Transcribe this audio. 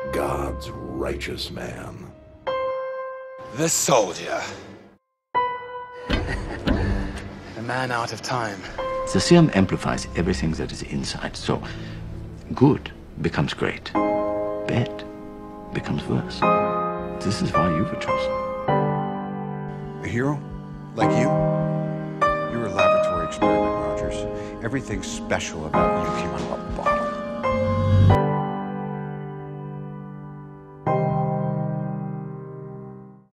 God's righteous man. The soldier. A man out of time. The serum amplifies everything that is inside, so good becomes great, bad becomes worse. This is why you were chosen. A hero? Like you? You're a laboratory experiment, Rogers. Everything special about you came out of a bottle.